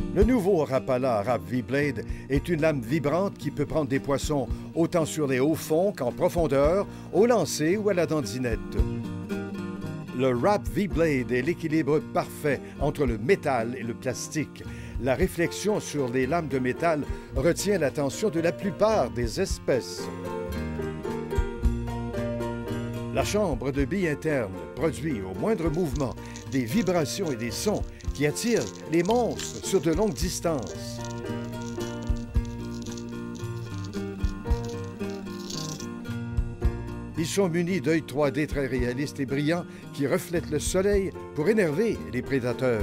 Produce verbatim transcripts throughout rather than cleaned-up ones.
Le nouveau Rapala Rap V-Blade est une lame vibrante qui peut prendre des poissons autant sur les hauts fonds qu'en profondeur, au lancer ou à la dandinette. Le Rap V-Blade est l'équilibre parfait entre le métal et le plastique. La réflexion sur les lames de métal retient l'attention de la plupart des espèces. La chambre de bille interne produit au moindre mouvement des vibrations et des sons qui attirent les monstres sur de longues distances. Ils sont munis d'œils trois D très réalistes et brillants qui reflètent le soleil pour énerver les prédateurs.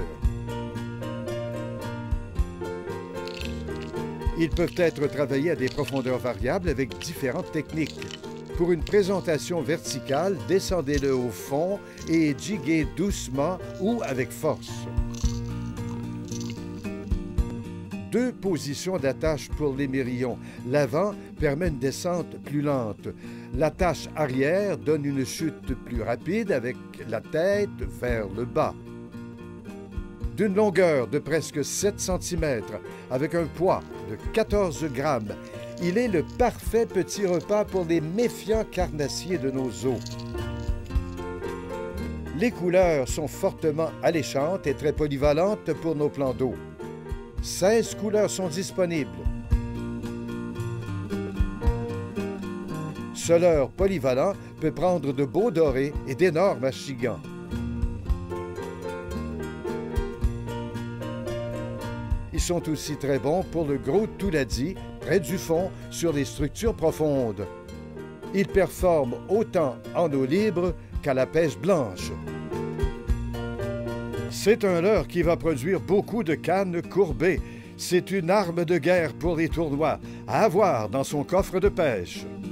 Ils peuvent être travaillés à des profondeurs variables avec différentes techniques. Pour une présentation verticale, descendez-le au fond et jiguez doucement ou avec force. Deux positions d'attache pour l'émerillon. L'avant permet une descente plus lente. L'attache arrière donne une chute plus rapide avec la tête vers le bas. D'une longueur de presque sept centimètres, avec un poids de quatorze grammes, il est le parfait petit repas pour les méfiants carnassiers de nos eaux. Les couleurs sont fortement alléchantes et très polyvalentes pour nos plans d'eau. seize couleurs sont disponibles. Ce leurre polyvalent peut prendre de beaux dorés et d'énormes achigans. Ils sont aussi très bons pour le gros touladi, près du fond, sur les structures profondes. Ils performent autant en eau libre qu'à la pêche blanche. C'est un leurre qui va produire beaucoup de cannes courbées. C'est une arme de guerre pour les tournois, à avoir dans son coffre de pêche.